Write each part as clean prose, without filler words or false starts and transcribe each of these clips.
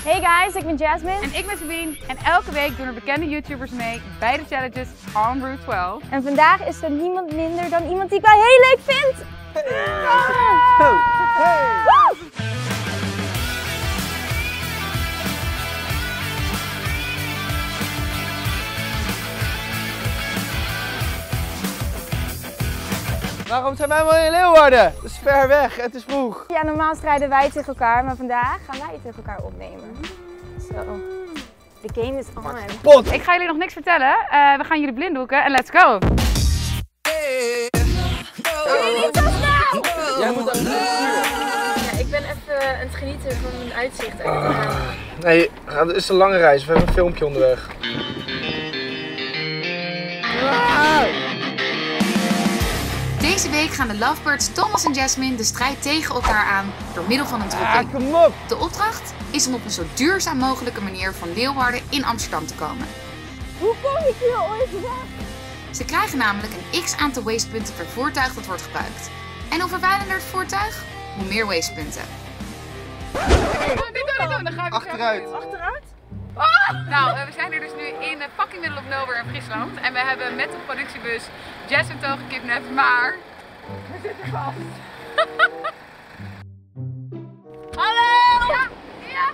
Hey guys, ik ben Jasmine. En ik ben Sabine. En elke week doen er bekende YouTubers mee bij de challenges on Route 12. En vandaag is er niemand minder dan iemand die ik wel heel leuk vind. Waarom zijn wij wel in Leeuwarden? Het is ver weg, het is vroeg. Ja, normaal strijden wij tegen elkaar, maar vandaag gaan wij tegen elkaar opnemen. Zo, the game is on. Pot! Ik ga jullie nog niks vertellen. We gaan jullie blinddoeken en let's go! Jullie niet zo snel! Jij moet aan Ja, ik ben even aan het genieten van mijn uitzicht uit het raam. Nee, het is een lange reis. We hebben een filmpje onderweg. Deze week gaan de Lovebirds Thomas en Jasmine de strijd tegen elkaar aan door middel van een dropping. Kom op! De opdracht is om op een zo duurzaam mogelijke manier van Leeuwarden in Amsterdam te komen. Hoe kom ik hier ooit weg? Ze krijgen namelijk een x-aantal wastepunten per voertuig dat wordt gebruikt. En hoe vervuilender het voertuig, hoe meer wastepunten. Niet doen, dan ga ik Achteruit. Achteruit? Nou, we zijn hier dus nu in fucking middle of nowhere in Friesland. En we hebben met de productiebus Jess en Toon gekidnapt, maar we zitten vast. Hallo! Ja! Ja!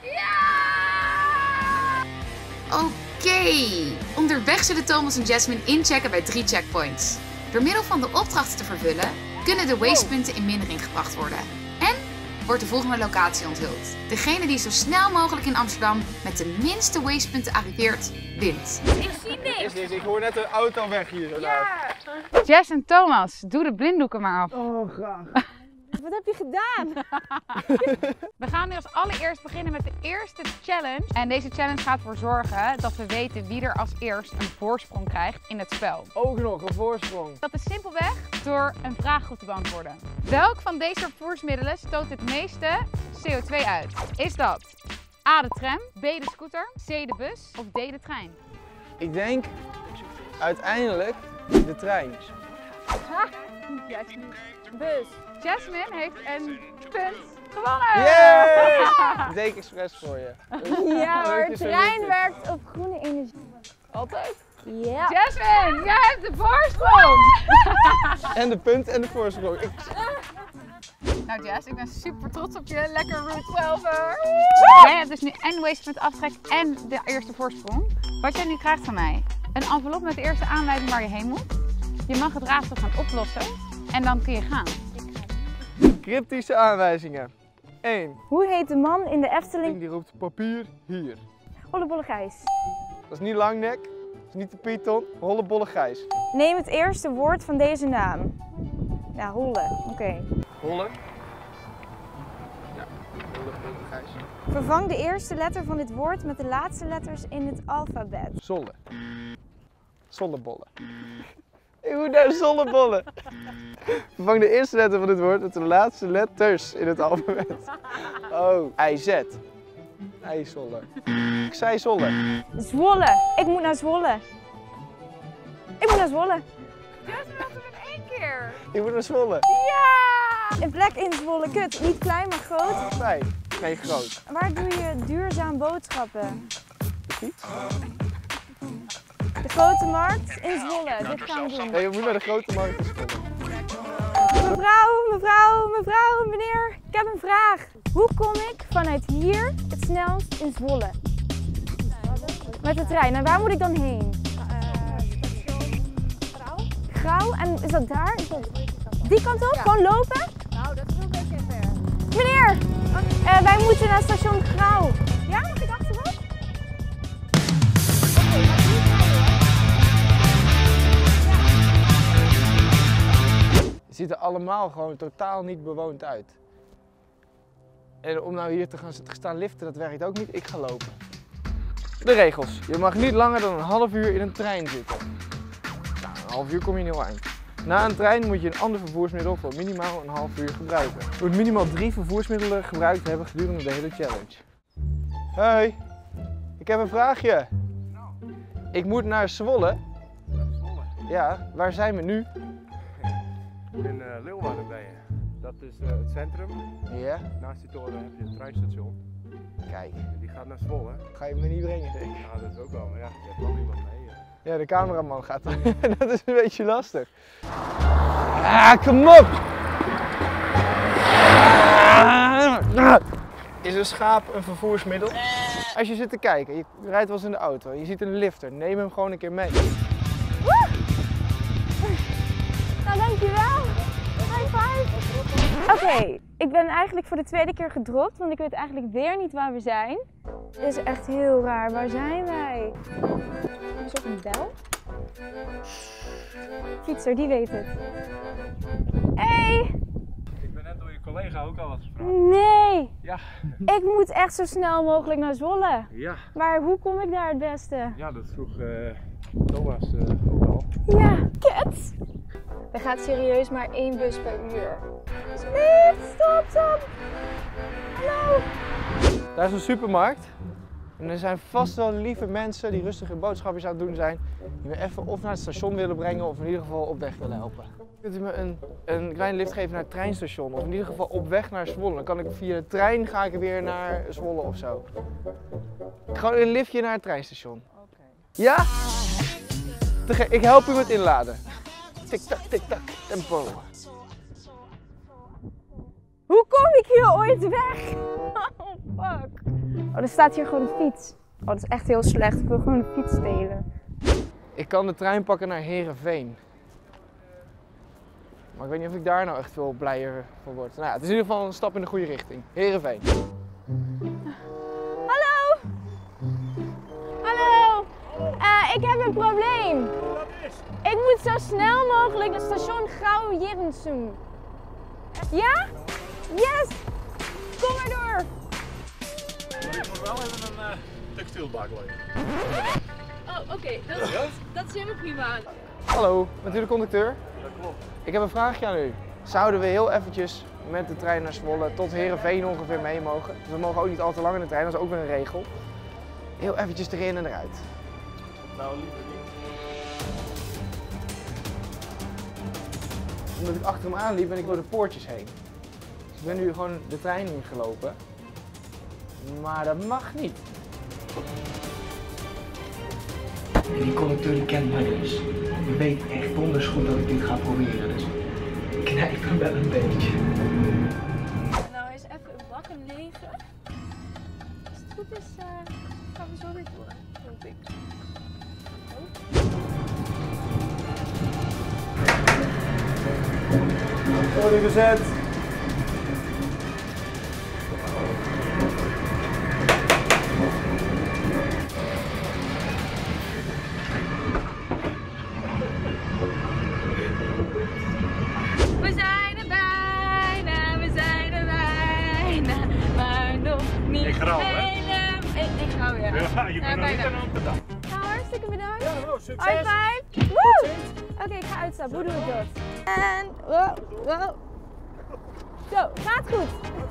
Ja! Oké. Onderweg zullen Thomas en Jasmine inchecken bij 3 checkpoints. Door middel van de opdrachten te vervullen, kunnen de wastepunten in mindering gebracht worden. En wordt de volgende locatie onthuld. Degene die zo snel mogelijk in Amsterdam met de minste wastepunten arriveert, wint. Ik zie niks. Ik hoor net een auto weg hier. Ja. Jess en Thomas, doe de blinddoeken maar af. Oh, graag. Wat heb je gedaan? We gaan nu als allereerst beginnen met de eerste challenge. En deze challenge gaat ervoor zorgen dat we weten wie er als eerst een voorsprong krijgt in het spel. Ook nog een voorsprong. Dat is simpelweg door een vraag goed te beantwoorden. Welk van deze vervoersmiddelen stoot het meeste CO2 uit? Is dat A de tram, B de scooter, C de bus of D de trein? Ik denk uiteindelijk de trein. Bus. Jasmine heeft een punt gewonnen! Yay! Dat deed ik expres voor je. Ja hoor, Weet je, zo trein niet. werkt op groene energie. Altijd. Ja. Jasmine, jij hebt de voorsprong! En de punt en de voorsprong. Nou Jess, ik ben super trots op je. Lekker Route 12 hoor! Jij hebt dus nu en wastepunt aftrek en de eerste voorsprong. Wat jij nu krijgt van mij, een envelop met de eerste aanleiding waar je heen moet. Je mag het raadsel gaan oplossen en dan kun je gaan. Cryptische aanwijzingen. 1. Hoe heet de man in de Efteling? Die roept papier hier. Hollebolle Gijs. Dat is niet Langnek, dat is niet de Python, Hollebolle Gijs. Neem het eerste woord van deze naam. Ja, holle. Oké. Holle. Ja, Holle Gijs. Vervang de eerste letter van dit woord met de laatste letters in het alfabet. Zolle. Zollebollen. Ik moet naar zollebollen. Vervang de eerste letter van dit woord met de laatste letters in het alfabet. Oh, IZ. IJzolle. Ik zei Zolle. Zwolle. Ik moet naar Zwolle. Ik moet naar Zwolle. Jasmine had het in 1 keer! Ik moet naar Zwolle. Ja! Een plek in Zwolle. Kut. Niet klein, maar groot. Klein. Nee, groot. Waar doe je duurzaam boodschappen? De fiets? De grote markt in Zwolle. Dit gaan we doen. Nee, je moet naar de grote markt in Zwolle. Mevrouw, meneer. Ik heb een vraag. Hoe kom ik vanuit hier het snelst in Zwolle? Met de trein. En waar moet ik dan heen? Grauw? En is dat daar? Is dat die kant op? Gewoon lopen? Nou, dat is wel een beetje ver. Meneer, wij moeten naar station Grauw. Ja, mag ik achterop? Het ziet er allemaal gewoon totaal niet bewoond uit. En om nou hier te gaan staan liften, dat werkt ook niet. Ik ga lopen. De regels. Je mag niet langer dan een half uur in een trein zitten. Nou, een half uur kom je niet heel eind. Na een trein moet je een ander vervoersmiddel voor minimaal een half uur gebruiken. Je moet minimaal 3 vervoersmiddelen gebruikt hebben gedurende de hele challenge. Hoi, ik heb een vraagje. Ik moet naar Zwolle. Zwolle. Ja, waar zijn we nu? In Leeuwarden ben je. Dat is het centrum. Ja, Naast die toren heb je het treinstation. kijk. Die gaat naar Zwolle. Ga je me niet brengen, denk ik. Ja, dat is ook wel, maar ja, je hebt nog iemand mee. Ja, de cameraman gaat. Dat is een beetje lastig. Ah, kom op! Is een schaap een vervoersmiddel? Als je zit te kijken, je rijdt wel eens in de auto, je ziet een lifter, neem hem gewoon een keer mee. Woe! Nou, dankjewel. High five. Oké, ik ben eigenlijk voor de tweede keer gedropt, want ik weet eigenlijk weer niet waar we zijn. Het is echt heel raar. Waar zijn wij? Er is ook een bel. Fietser, die weet het. Hey! Ik ben net door je collega ook al wat gesproken. Nee! Ja. Ik moet echt zo snel mogelijk naar Zwolle. Ja. Maar hoe kom ik daar het beste? Ja, dat vroeg Thomas ook al. Ja, kut! Er gaat serieus maar 1 bus per uur. Alsjeblieft, stop! Hallo! Daar is een supermarkt. En er zijn vast wel lieve mensen die rustig hun boodschapjes aan het doen zijn. Die me even of naar het station willen brengen of in ieder geval op weg willen helpen. Kunt u me een kleine lift geven naar het treinstation of in ieder geval op weg naar Zwolle. Dan kan ik via de trein ga ik weer naar Zwolle of zo. Gewoon een liftje naar het treinstation. Oké. Ja? Ik help u met inladen. Tik-tak, tik-tak, tempo. Hoe kom ik hier ooit weg? Oh, fuck. Oh, er staat hier gewoon een fiets. Oh, dat is echt heel slecht. Ik wil gewoon een fiets stelen. Ik kan de trein pakken naar Heerenveen. Maar ik weet niet of ik daar nou echt veel blijer van word. Nou ja, het is in ieder geval een stap in de goede richting. Heerenveen. Hallo! Hallo! Ik heb een probleem. Wat is? Ik moet zo snel mogelijk naar station Gouw-Jerensum. Ja? Yes! Kom maar door! Ik moet wel even een textielbak leggen. Oh, oké. Dat is helemaal prima. Hallo, bent u de conducteur? Dat klopt. Ik heb een vraagje aan u. Zouden we heel eventjes met de trein naar Zwolle tot Heerenveen ongeveer mee mogen? Dus we mogen ook niet al te lang in de trein, dat is ook weer een regel. Heel eventjes erin en eruit. Nou, liever niet. Omdat ik achter hem aanliep ben ik door de poortjes heen. Dus ik ben nu gewoon de trein ingelopen. Maar dat mag niet. En die conducteur die kent mij dus. Die weet echt donders goed dat ik dit ga proberen. Dus ik knijp hem wel een beetje. Nou, hij is even een bakken negen. Als het goed is, gaan we zo weer door, denk ik. Worden gezet. We zijn er bijna, maar nog niet. Ik ga al, hè? Ik hou weer. Ja, je bent nog niet bijna. aan het bedankt. Nou, hartstikke bedankt. Ja, nou, succes. High five! Woe! Oké, ik ga uitstappen. Hoe doe ik dat? En... Wow. Zo, gaat goed.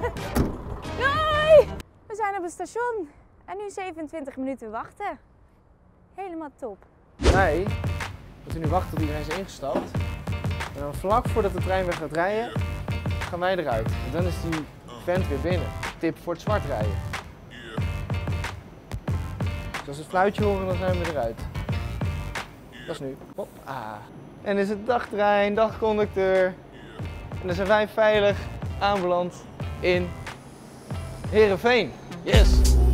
Doei! We zijn op het station. En nu 27 minuten wachten. Helemaal top. Nee, we moeten nu wachten tot iedereen is ingestapt. En dan vlak voordat de trein weer gaat rijden, gaan wij eruit. En dan is die vent weer binnen. Tip voor het zwart rijden. Dus als we het fluitje horen, dan zijn we eruit. Dat is nu. Hop. Ah. En is het dagtrein, dagconducteur. En dan zijn wij veilig aanbeland in Heerenveen. Yes!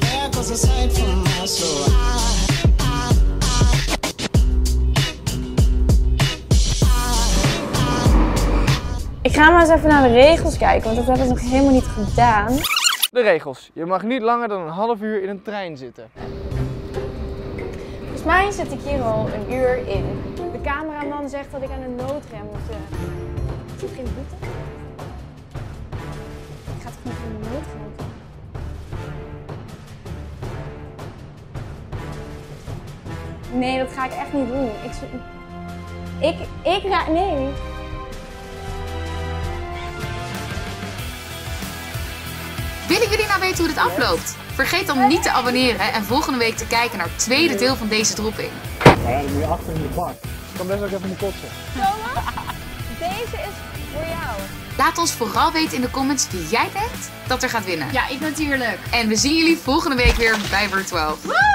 Ik ga maar eens even naar de regels kijken, want dat hebben we nog helemaal niet gedaan. De regels. Je mag niet langer dan een half uur in een trein zitten. Volgens mij zit ik hier al een uur in. De cameraman zegt dat ik aan de noodrem moet. Is dit geen boete? Ik ga toch niet aan de noodrem? Nee, dat ga ik echt niet doen. Nee. Willen jullie nou weten hoe dit afloopt? Vergeet dan niet te abonneren en volgende week te kijken naar het tweede deel van deze dropping. Ja, dan moet je achter in de bak. Ik kan best ook even niet kotsen. Thomas, deze is voor jou. Laat ons vooral weten in de comments wie jij denkt dat er gaat winnen. Ja, ik natuurlijk. En we zien jullie volgende week weer bij Route 12.